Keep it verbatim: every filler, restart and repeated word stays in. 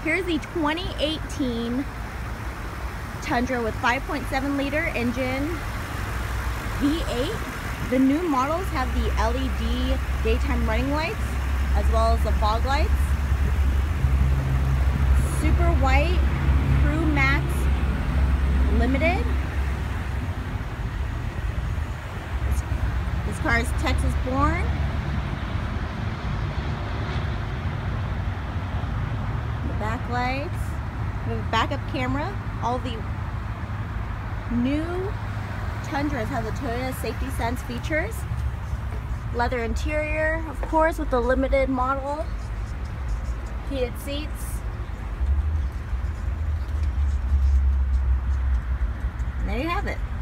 Here's the twenty eighteen Tundra with five point seven liter engine, V eight. The new models have the L E D daytime running lights as well as the fog lights. Super white Crew Max Limited. This, this car is Texas born. The back lights. We have a backup camera. All the new Tundras have the Toyota Safety Sense features. Leather interior, of course, with the limited model. Heated seats. And there you have it.